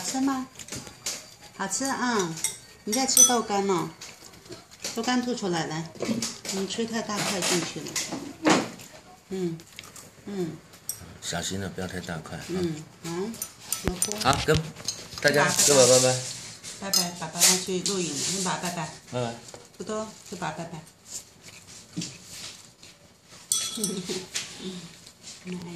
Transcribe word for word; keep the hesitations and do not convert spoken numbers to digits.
吃吗？好吃啊！你在吃豆干哦，豆干吐出来来，你吹太大块进去了。嗯嗯。 小心了，不要太大块。 嗯嗯，萝卜。 好，跟大家跟爸拜拜。 拜拜，爸爸要去录影了，跟爸拜拜。 拜拜。 不多，跟爸拜拜。